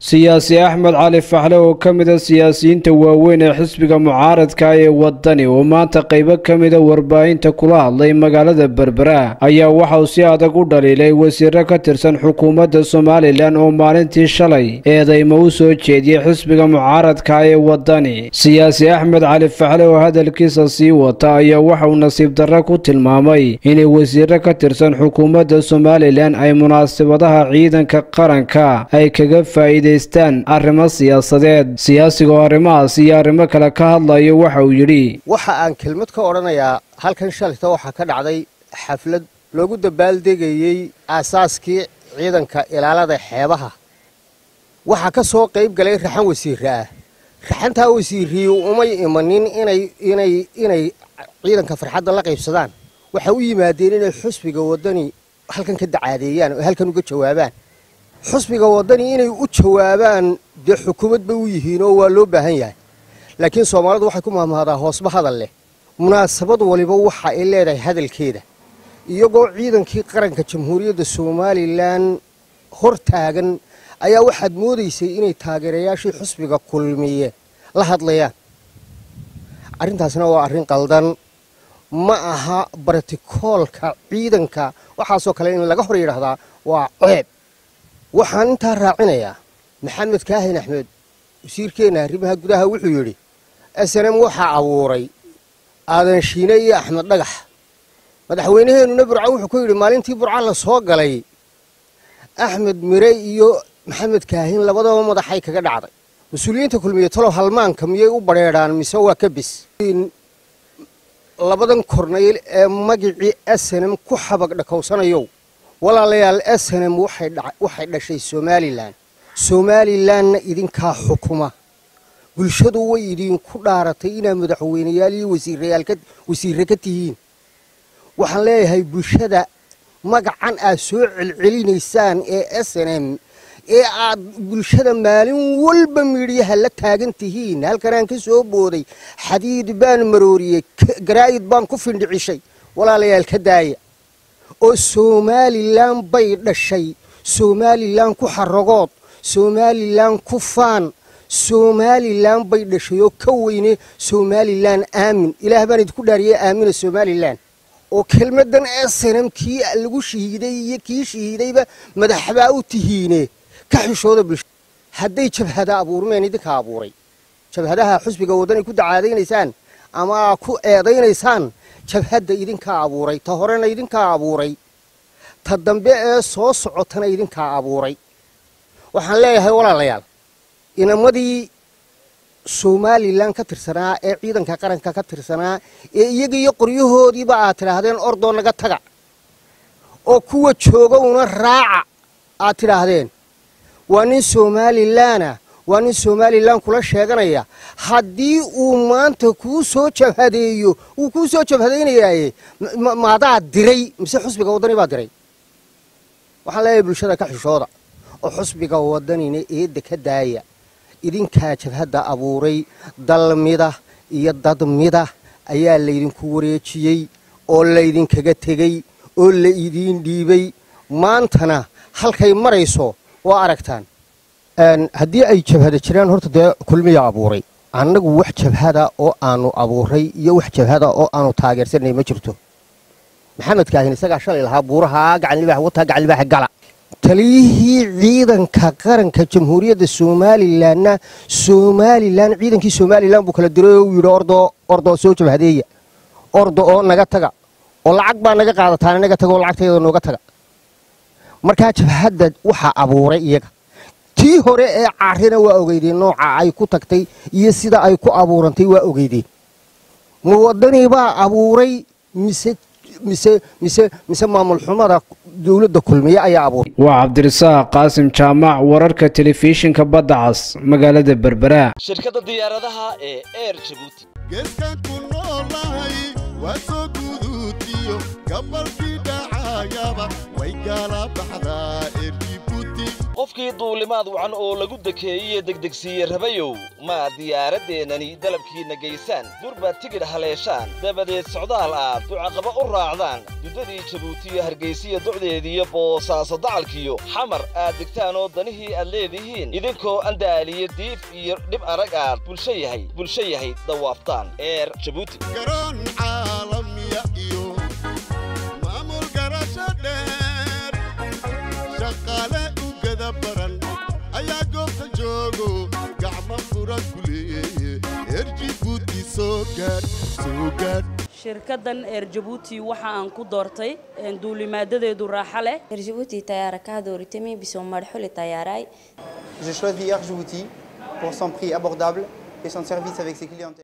siyaasi Axmed Cali Faxle oo kamid ah siyaasiyiinta waaweyn ee xisbiga mucaaradka ee wadani oo maanta qayb kamid ah warbaahinta kula hadlay magaalada Berbera ayaa waxa uu si adag u dhaliilay wasiirro ka tirsan xukuumadda Soomaaliland oo maalintii shalay eedeymo u soo jeediyay xisbiga mucaaradka ee wadani. siyaasi Axmed Cali Faxle oo hadalkiisa sii wata ayaa waxa uu nasiib darro ku tilmaamay in wasiirro ka tirsan xukuumadda Soomaaliland ay munaasabadaha ciidanka qaranka ay kaga faa'iideystaan arrimo siyaasadeed. siyaasiga arrimahaas iyo arrimo kale ka hadlayo waxa uu yidhi waxa aan kelmad ka odhanayaa halkan shalayta waxa ka dhacday xaflad loogu dabaaldegayay aasaaskii ciidanka ilaalada xeebaha waxa ka soo qayb galay raxan wasiirra ah. raxantaa wasiirriyu umay imanin inay ciidanka farxadda la qaybsadaan. waxa u yimaadeen inay xusbiga wadani halkan ka dacaadeeyaan oo halkan uga jawaabaan. xusbiga wadani inay u jawaabaan dee xukuumad bay u yihiin oo waa loo baahan yahay, laakiin Soomaalidu waxay ku maamulaadaa hoosba hadal leh. munaasabad waliba waxa ay leedahay hadalkeeda, iyagoo ciidankii qaranka Jamhuuriyadda Soomaaliland hor taagan ayaa waxaad moodaysay inay taageerayaashii xusbiga kulmiye la hadlayaan. arrintaasna waa arrin qaldan, ma aha bartikoolka ciidanka. waxaasoo kale in laga hor yiraahdaa waa ceeb. waxaan intaa raacinayaa maxamed kaahin axmed wasiirkeena arrimaha gudaha wuxuu yidhi SNM waxaa abuuray aadan shiine iyo axmed dhagax. madaxweynaheenuna burco wuxuu ku yidhi maalintii burco la soo galay axmed mire iyo maxamed kaahin labadaba madaxay kaga dhacday. mas-uuliyiinta kulmiye talow halmaanka miyay u badheedhaan mise waa ka bis? labadan kornayl ee magicii SNM ku xabag dhakowsanayow walaalayaal, SNM waxay dhashay Somalilandna idinkaa xukuma. bulshadu way idinku dhaaratay inaad madaxweynayaal iyo wasiirre ka tihiin. waxaan leeyahay bulshada magacan aad soo celcelinaysaan ee SNM ee aad bulshada maalin walba miidhiyaha la taagan tihiin. halkan aan ka soo booday xadiid baan marooriyey, garaa'id baan ku findhicishay. walaalayaal ka daaya oo Somaliland bay dhashay. Somaliland ku xaragood, Somaliland ku faan. Somaliland bay dhashay oo ka weyne Somaliland aamin. ilaah baan idinku dhaariyay aamina Somaliland. oo kelmadan SNM kii lagu shahiiday iyo kii shahiidayba madaxbaa u tihiine ka xishooda bulshada. hadday jabhada abuurmeen idinka abuuray, jabhadaha xusbiga wadani ku dacaadaynaysaan ama ku eedaynaysaan, jabhadda idinkaa abuuray. ta horena idinkaa abuuray, ta dambe ee soo socotana idinkaa abuuray. waxaan leeyahay walaalayaal, inamadii Somaliland ka tirsanaa ee ciidanka qaranka ka tirsanaa ee iyaga iyo qoryahoodiiba aad tidhaahdeen ordoo naga taga, oo kuwa jooga una raaca aad tidhaahdeen, waa nin Somaliland waa nin Somaliland kula sheeganaya. haddii uu maanta kuu soo jabhadeeyo, uu kuu soo jabhadaynayaaye maadaa diray mise xusbiga wadani baa diray? waxaan leeyahay bulshada ka xishooda oo xusbiga wadanina eedda ka daaya. idinkaa jabhadda abuuray. dalmida iyo dadmida ayaa laydinku wareejiyey oo laydinkaga tegey oo la idiin dhiibay. maantana halkay marayso waa aragtaan. haddii ay jabhada jiraan, horta dee kulmiya abuuray. annagu wax jabhada oo aanu abuuray iyo wax jabhada oo aanu taageersanay ma jirto. maxamed kaahin isagaa shalay lahaa buuraha gacan libaax wataa gacan libaax gala. taliyihii ciidanka qaranka Jamhuuriyadda Somalilandna ciidankii Somaliland buu kala diray oo yidhi ordoo soo jabhadeeya, ordo oo naga taga, oo lacag baa naga qaadataan naga taga oo lacagteeda nooga taga. markaa jabhadda waxaa abuuray iyaga. tii hore ee caarina waa ogeydeen nooca ay ku tagtay iyo sida ay ku abuurantay waa ogeydeen. muwadani baa abuuray mise maamul xumada dawladda kulmiye ayaa abuuray. waa Cabdirasaaq Qaasim Jaamac, wararka telefishinka Badda Cas, magaalada Berbera. shirkadda diyaaradaha ee Air Djibouti geeskan ku noolahay waa soo guduutiyo gabalkii dhacayaba way kala baxdaa Air Djibouti. qofkii duulimaad wacan oo lagu dekeeyey degdegsiiye rabayow ma diyaaradeenani dalabkiina geysaan durba tigidh haleeshaan dabadeed socdaal aad ducaqaba u raacdaan duddadii jabuuti iyo hargeysiya docdeediiyo boosaaso dacalkiyo xamar aad degtaan oo danihii aad leedihiin idinkoo andaaliyo diif iyo dhib arag aad bulsho yahay dawaaftaan eer jabuuti garoon caalamiya iyo maamul garasho dheer shaqaale u gada baran ayaa goobta joogo gacmo fura ku leeye eer jabuuti soo gaadh shirkadan Air Djibouti waxa aan ku doortay duulimaadadeedu raaxo leh Air Djibouti tayaara ka dooritay bisoo marxuli tayaaray J'ai choisi Air Djibouti pour son prix abordable et son service avec ses clients.